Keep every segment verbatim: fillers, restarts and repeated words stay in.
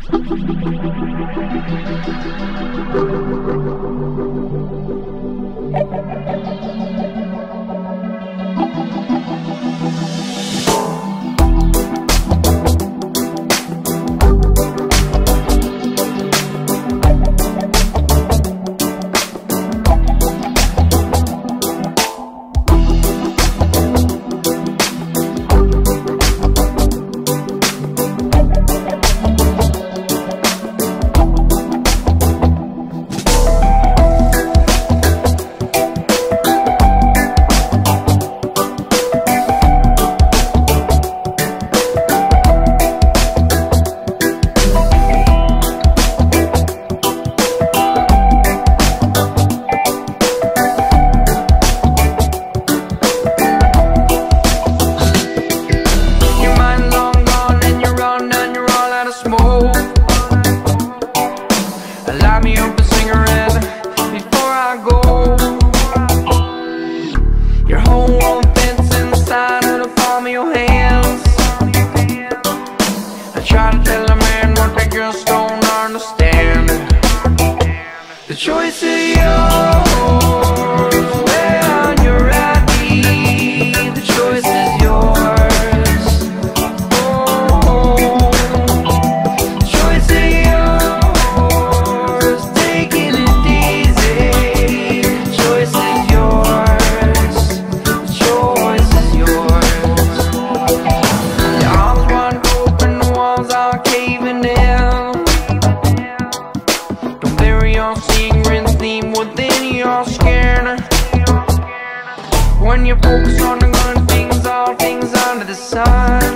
The choice is yours. When you're at me, the choice is yours. Oh, the choice is yours. Taking it easy. The choice is yours. The choice is yours. The arms wide open, the walls are caving in. Don't bury your secrets deep within your skin. When you focus on the good things, all things under the sun,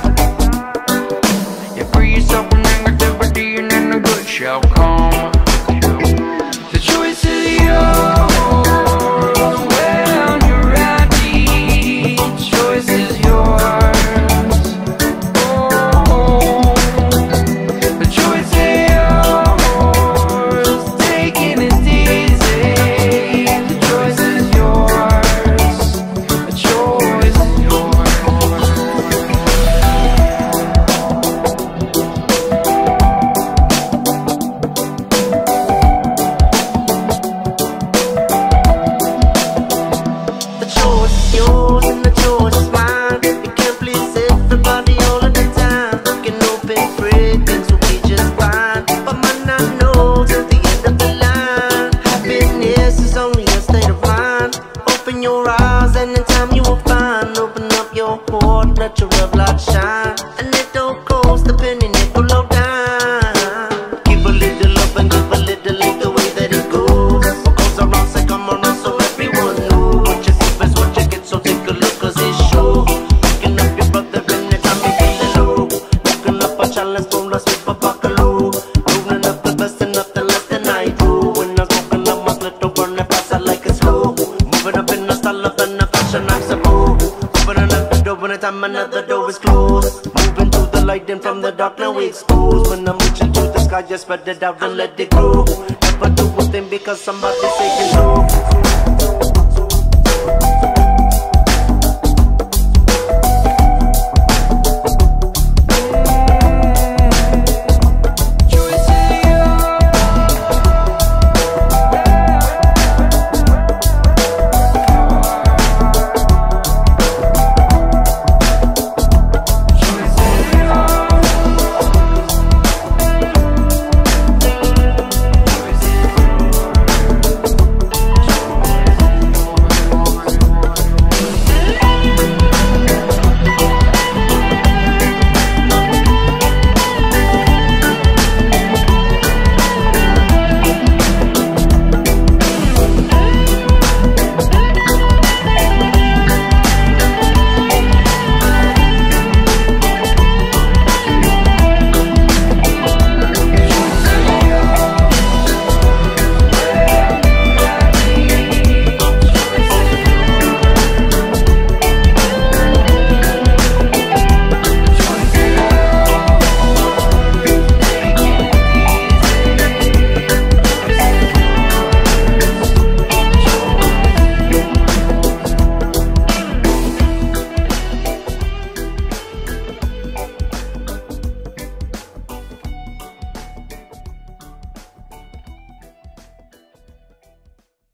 you free yourself from negativity and then the good shall come. The choice is yours. When you're at me, the choice is yours. Oh, the choice is yours. Taking it easy. The choice is yours. The choice is yours. The choice is yours and the choice is mine. You can't please everybody all of the time. You can open free, things will be just fine. But might not know till the end of the line. Happiness is only a state of mind. Open your eyes and in time you will find. Open up your heart, let your love light shine. And it don't cost a penny, nickel or dime. Give a little up and give a little ain't the way that it goes. What goes around say come around, so everyone knows. What you see is what you get, so take a look cause it's sure. Looking up your brother anytime you feeling low. Looking up a challenge from the sweet Babakaloo. Moving up the best and nothing less than I do. When I'm smoking up my split to burn it fast, I like it slow. Moving up in the style of and the fashion I'm supposed. Opening up the door anytime another door is closed. Moving to the light and from the dark now we expose. When I'm reaching to the sky, just spread it out and let it grow. Never do a thing because somebody say you know.